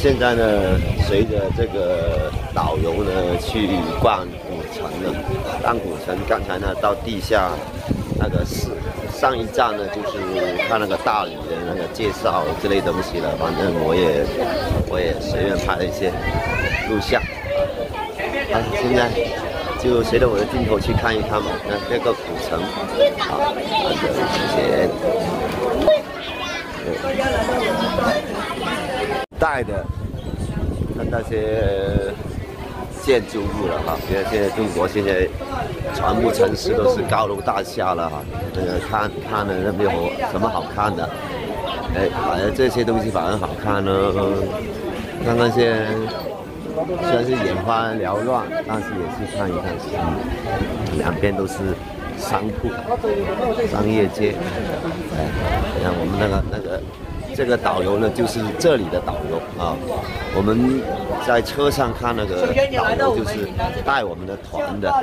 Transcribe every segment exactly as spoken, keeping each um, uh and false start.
现在呢，随着这个导游呢去逛古城了，逛古城。刚才呢到地下那个是上一站呢，就是看那个大理的那个介绍之类东西了。反正我也我也随便拍了一些录像。啊，现在就随着我的镜头去看一看嘛，那这个古城啊，那个以前带的那那些建筑物了哈，因为现在中国现在全部城市都是高楼大厦了哈，那个看看了那没有什么好看的，哎，反正这些东西反而好看呢。看看些虽然是眼花缭乱，但是也是看一看，嗯，两边都是商铺、商业街，哎，你看我们那个那个。这个导游呢，就是这里的导游啊。我们在车上看那个导游，就是带我们的团的。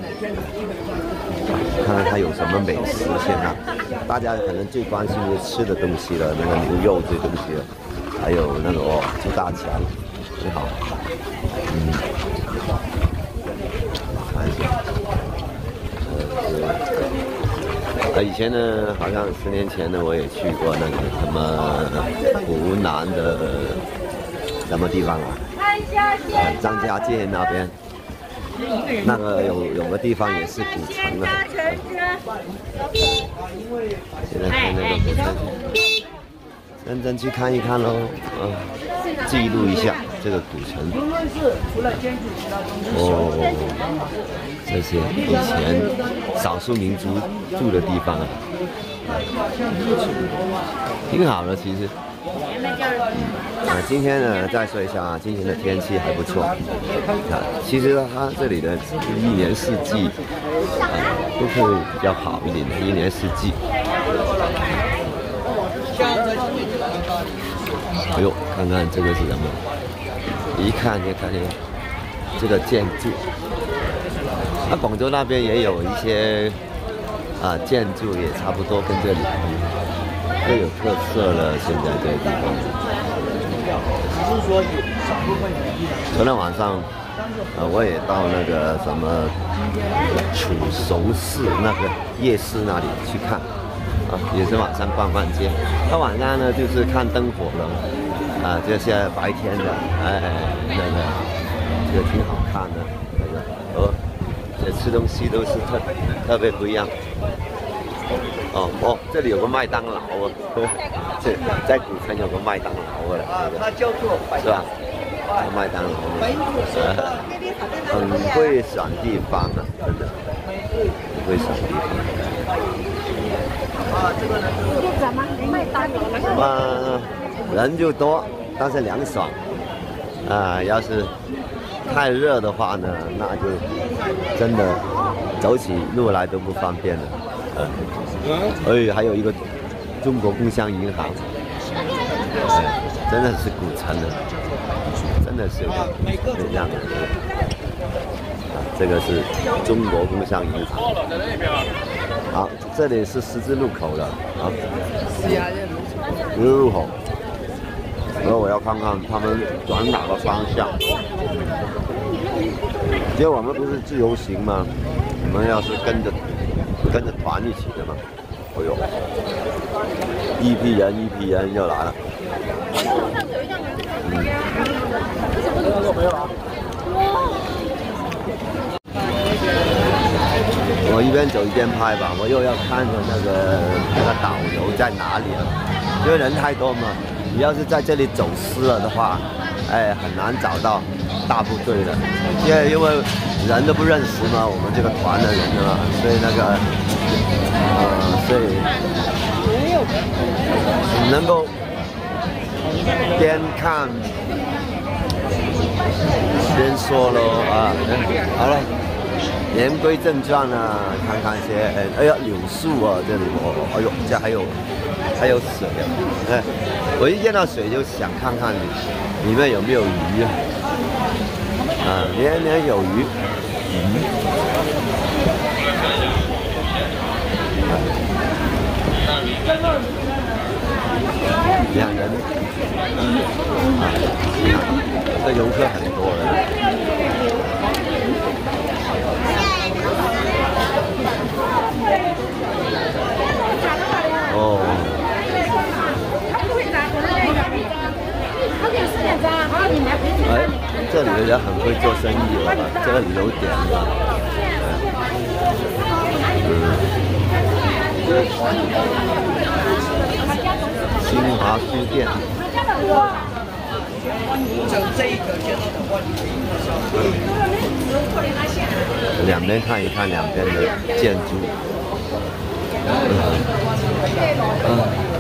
看看他有什么美食，现在大家可能最关心的吃的东西了，那个牛肉这东西了，还有那个哦，朱大强，你好，嗯，看一下，呃。呃，以前呢，好像十年前呢，我也去过那个什么湖南的什么地方啊？呃，张家界那边，那个有有个地方也是古城啊。现在现在都不太去，认真去看一看喽，啊，记录一下这个古城。哦。这些以前少数民族住的地方啊，挺好的其实。嗯、啊，今天呢再说一下啊，今天的天气还不错。啊，其实它这里的一年四季啊都会比较好一点的，一年四季。哎呦，看看这个是什么？一看就看见这个建筑。那广州那边也有一些啊建筑，也差不多跟这里都有特色了。现在这个地方，昨天晚上，呃，我也到那个什么楚熟寺那个夜市那里去看，啊，也是晚上逛逛街。那晚上呢，就是看灯火了，啊，就现在白天的，哎，那个这个挺好看的，那个哦。吃东西都是特特别不一样。哦哦，这里有个麦当劳啊，这在古城有个麦当劳的，是吧？麦当劳，呃，很会选地方啊，真的，很会选地方。啊，人就多，但是凉爽。啊，要是太热的话呢，那就真的走起路来都不方便了。嗯，哎，还有一个中国工商银行，哎，真的是古城的，真的是这样的。啊，这个是中国工商银行。好，这里是十字路口了。啊，十字路口。然后我要看看他们转哪个方向。因为我们不是自由行吗？我们要是跟着跟着团一起的嘛。哎呦，一批人一批人又来了。嗯。我一边走一边拍吧，我又要看着那个那个导游在哪里了，因为人太多嘛。你要是在这里走失了的话，哎，很难找到大部队的，因为因为人都不认识嘛，我们这个团的人啊，所以那个，呃，所以只能够边看边说喽啊，好了。言归正传啊，看看些，哎呀，柳树啊，这里哦，哎呦，这还有还有水啊，哎，我一见到水就想看看里面有没有鱼啊，啊，年年有余，鱼，两人，啊，两这里的人很会做生意了，这里有点了。新华书店。两边看一看两边的建筑。嗯。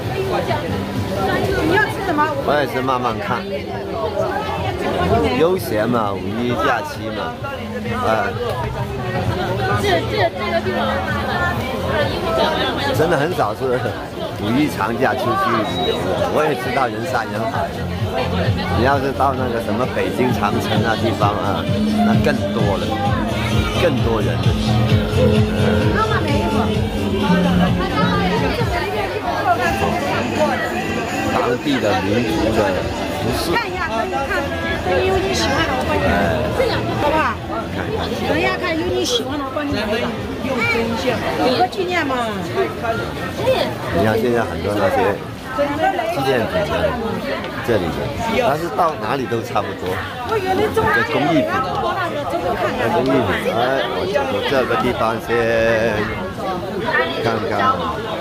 你要吃什么？我也是慢慢看。悠闲嘛，五一假期嘛，啊。这这这个地方真的很少是五一长假出去旅游的。我也知道人山人海的，你要是到那个什么北京长城那地方啊，那更多了，更多人了。嗯。当地的民族的服饰。看一下，可以看，可以有你喜欢的，我帮你买。这样好不好？看看。等一下看有你喜欢的，我帮你买一个。有个纪念嘛。你看现在很多那些纪念品的，这里的，但是到哪里都差不多。这工艺品，这工艺品，哎，我走这个地方先看看。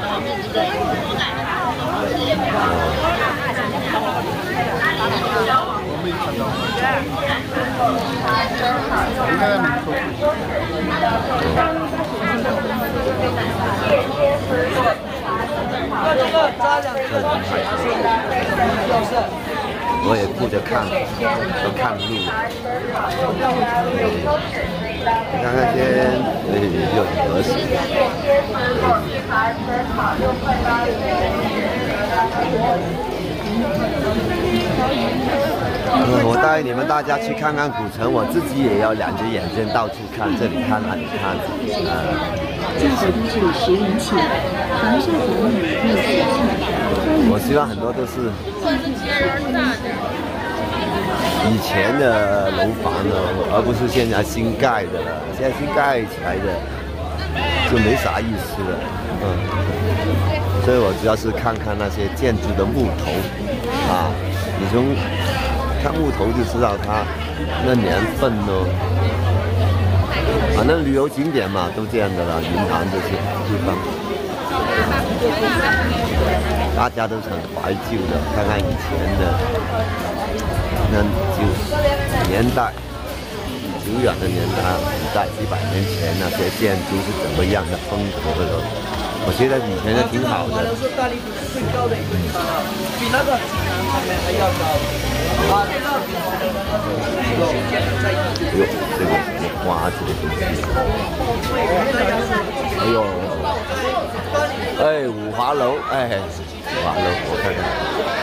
我也顾着看，都看路。看看先，哎，又很合适。嗯，我带你们大家去看看古城，我自己也要两只眼睛到处看，这里看那里看。呃，驾驶都是十元起，防晒保暖六十。我希望很多都是以前的楼房呢，而不是现在新盖的了。现在新盖起来的就没啥意思了。嗯，所以我主要是看看那些建筑的木头啊，你从看木头就知道它那年份咯。反正旅游景点嘛，都这样的啦，云南这些地方，大家都是很怀旧的，看看以前的那就年代，久远的年代，古代几百年前那些建筑是怎么样的风格的？我觉得以前的挺好的。最高的一个地方啊，比那个济南他们还要高。啊，这个哟，这个什么花这个东西？哎呦，哎，五华楼，哎，五华楼，我看看。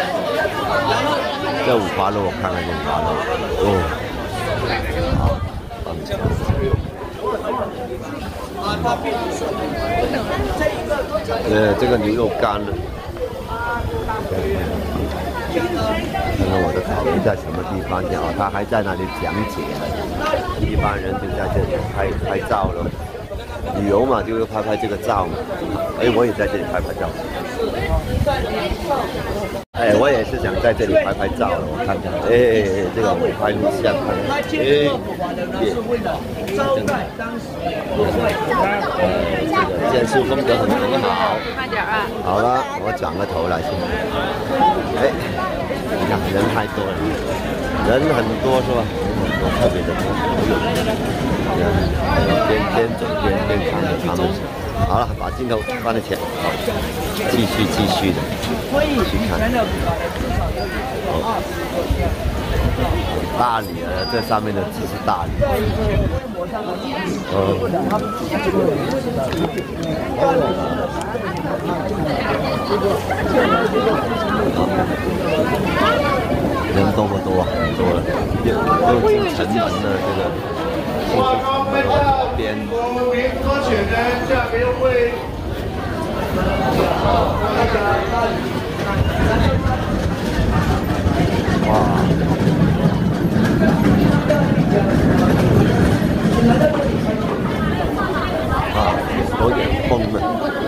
这五华楼，我看看这五华楼。哦，好，棒球。呃，这个牛肉干了。看看我的烤鱼在什么地方讲哦，他还在那里讲解呢。一般人就在这里拍拍照了，旅游嘛，就是拍拍这个照嘛。哎，我也在这里拍拍照。哎，我也是想在这里拍拍照了，我看看。哎，这个我拍录像看。哎，耶，真的。这个建筑风格很很好。慢点啊。好了，我转个头来先。哎，你看人太多了，人很多是吧？人很多，特别的多。边边走边边看着他们。好了，把镜头放在前，好，继续继续的去看。哦，大理啊，这上面的字是大理。哦。人多不多？很多了，又又进城门了，这个。边国民候选人价格优惠。哇！啊，有点风了，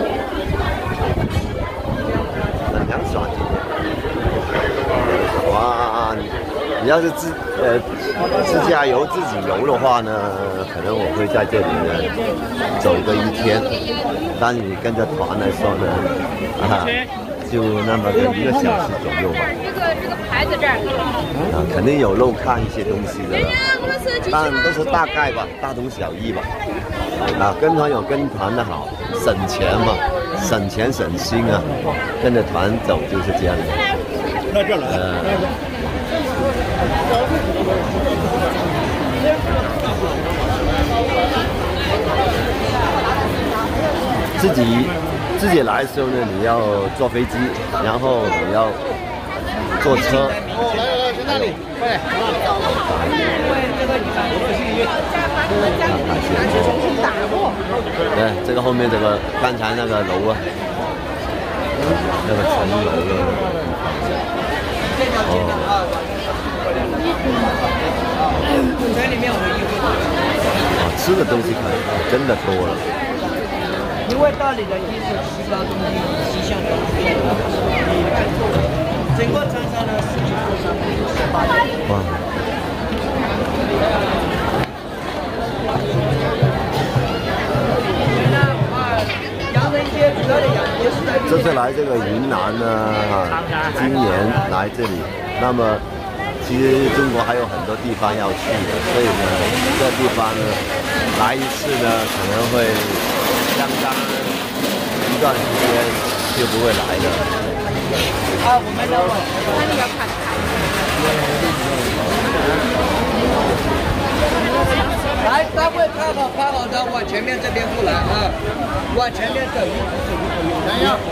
很凉爽。哇！你要是自呃。 自驾游自己游的话呢，可能我会在这里呢走个一天，但你跟着团来说呢，啊，就那么个一个小时左右吧。 这个这个牌子这儿。 啊，肯定有漏看一些东西的了，但都是大概吧，大同小异吧。啊，跟团有跟团的好，省钱嘛，省钱省心啊，跟着团走就是这样的。呃。自己自己来的时候呢，你要坐飞机，然后你要坐车。哦，来来来，去那里，快！对，这个后面这个刚才那个楼啊，那个层楼的。哦。哦，吃的东西可能真的多了。 因为大理的艺术西高东低，西向东边，整个长沙呢十几座山都是八点。哇！ 这次来这个云南呢，今年来这里，那么其实中国还有很多地方要去的，所以呢，这地方呢来一次呢可能会相当一段时间就不会来了。 啊，我们要那里要看。来，单位拍好拍好的，往前面这边过来啊，往前面走，一直走，一直走。来呀！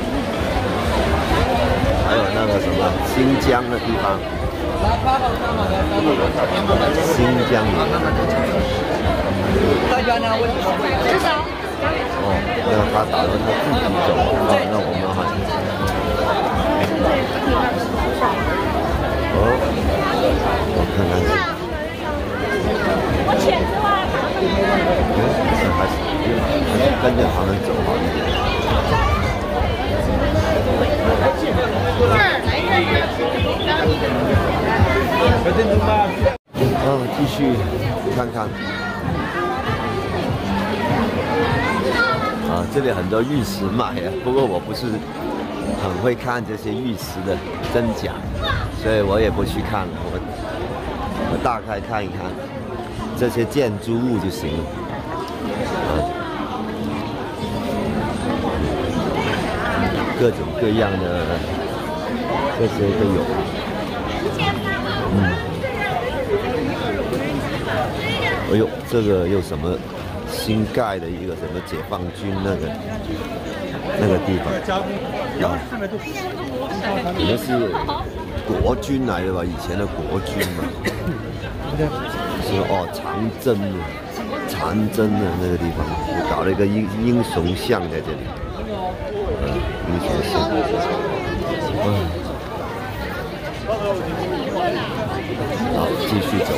还有那个什么新疆的地方。 来，拍好拍好的， 新疆的。 大家呢为什么会？ 至少。 哦，那他打算他自己走，哦，那我们好像。哦，我看看。我钱是吧？嗯，还是还是跟着他们走好一点。 这儿来这儿。啊，继续看看。啊，这里很多玉石卖啊，不过我不是很会看这些玉石的真假，所以我也不去看了。我我大概看一看这些建筑物就行了。啊，各种各样的这些都有。嗯。哎呦，这个又什么？新盖的一个什么解放军那个那个地方，啊，可能是国军来的吧，以前的国军嘛。是哦，长征的，长征的那个地方，就搞了一个英英雄像在这里，嗯，英雄像，嗯，好，继续走。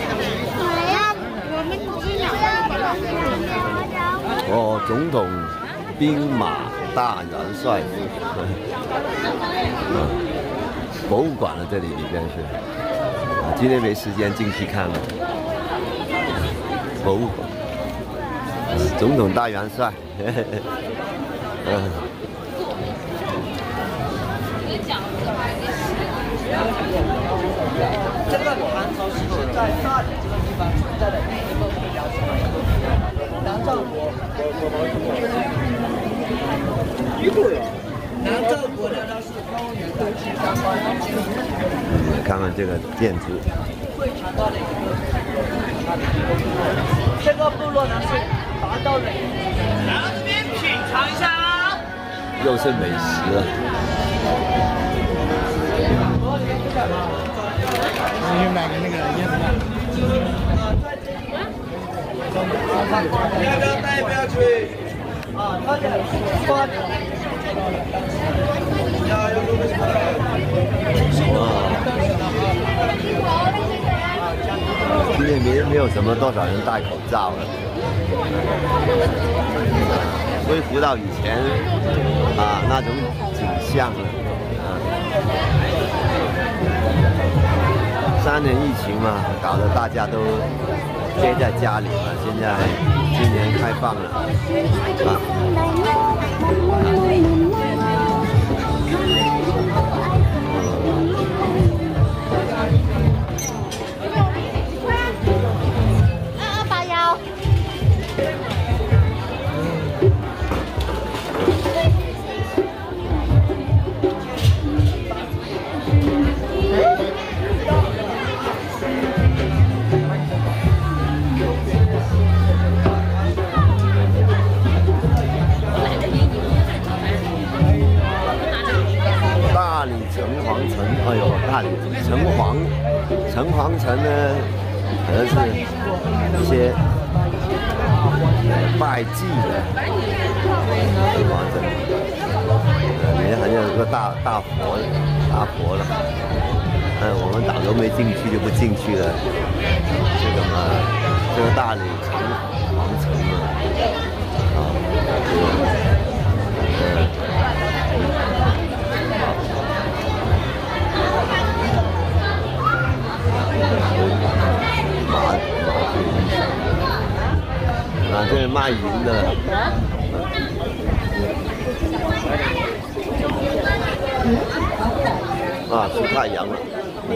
哦，总统兵马大元帅，嗯，博物馆了，这里里边是，啊，今天没时间进去看了。博物馆，嗯，总统大元帅，嘿嘿嘿，嗯。 这个唐朝是在大理这个地方存在的第一个国家是南诏国。南诏国呢，它是方圆的七三八公里。 嗯，看看这个建筑。 最强大的一个这个部落呢是达到了。来到这边品尝一下啊。 又是美食了。 我去买个那个椰子蛋。你要不要带？不要去。啊，他的花。要要录个什么？ 今天没没有什么多少人戴口罩了，恢复到以前啊那种景象了。啊， 三年疫情嘛，搞得大家都憋在家里嘛。现在今年开放了啊。 二八幺。 大理城隍城，哎呦，大理城隍，城隍城呢，可能是一些拜祭的城隍城，呃，里面好像有个大大佛，大佛了。嗯，我们导游没进去就不进去了。这个嘛，这个大理城隍城嘛，啊，这个，呃。马马腿衣裳啊，这是卖银的，啊，出太阳了。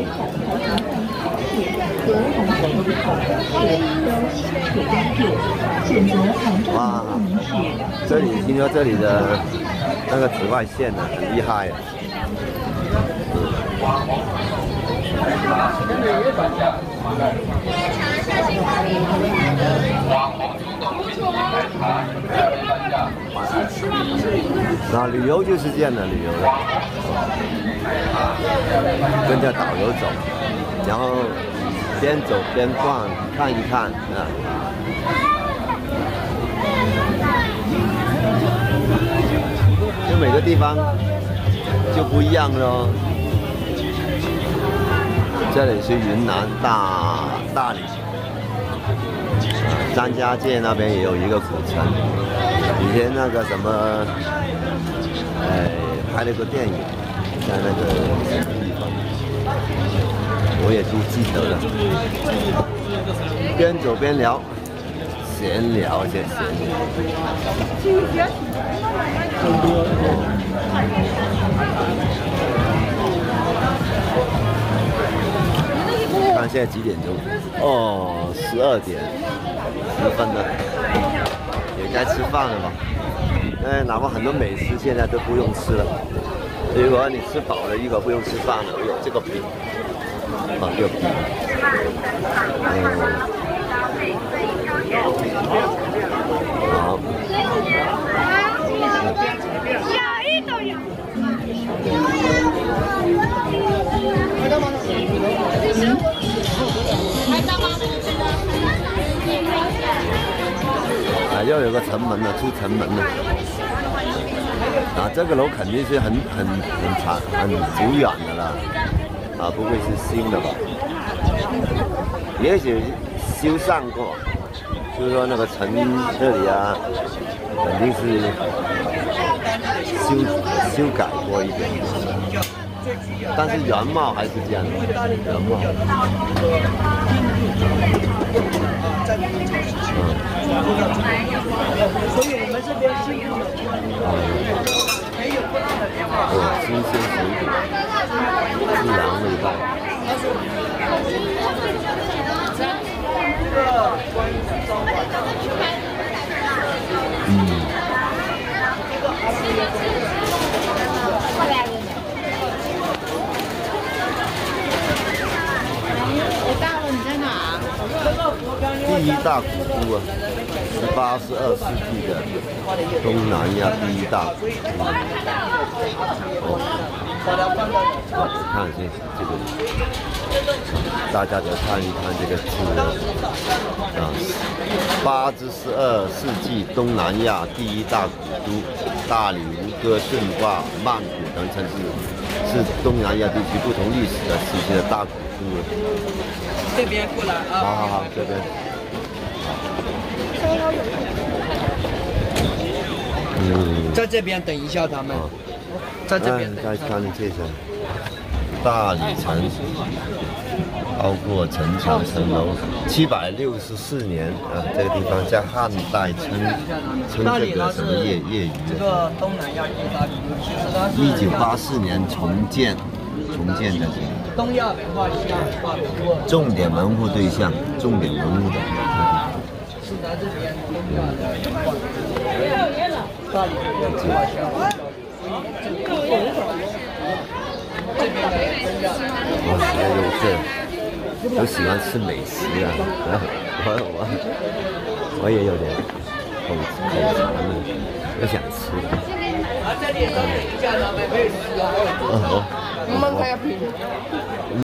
哇，这里听说这里的那个紫外线呢、啊、很厉害、啊。那旅游就是这样的旅游了，啊，跟着导游走，然后边走边逛，看一看啊。就每个地方就不一样咯。这里是云南大大理，张家界那边也有一个古城，以前那个什么，哎，拍了个电影，在那个什么地方，我也不记得了。边走边聊，闲聊些闲聊。看现在几点钟？哦，十二点十分了，也该吃饭了吧？哎，哪怕很多美食现在都不用吃了。如果你吃饱了，一会儿不用吃饭了，有这个饼，啊，这个饼，嗯，好， 小鱼都有。啊，又有个城门了，出城门了。啊，这个楼肯定是很很很长、很久远的了。啊，不会是新的吧？也许修缮过，就是说那个城这里啊，肯定是修修改过一点。但是原貌还是这样的，原貌。 所以我们这边是没有不同的变化。 哦，新鲜水果，自然味道。嗯。 我到了，你在哪？ 第一大古都啊，十八、十二世纪的东南亚第一大古都。哦，看这这个，大家再看一看这个字啊，八至十二世纪东南亚第一大古都，大理、吴哥、顺化、曼谷等城市是东南亚地区不同历史的时期的大古都。 这边过来啊！ 好好好，这边。嗯， 在这边等一下他们， 哦、 在这边等再看这些大理城， 包括城墙、城楼，七百六十四年啊，这个地方在汉代称称这个什么业业余？ 这个东南亚最大的，其实它是一九八四年重建，重建的这个东亚文化下画的过， 重点文物对象，重点文物的。 是咱这边东亚的画，大理这边文化下。这边的东亚， 我还有这，我喜欢吃美食啊，我我我也有点口口馋了，我想吃。 啊，这里是价呢，没有吃啊。 哦哦。 我们还要品。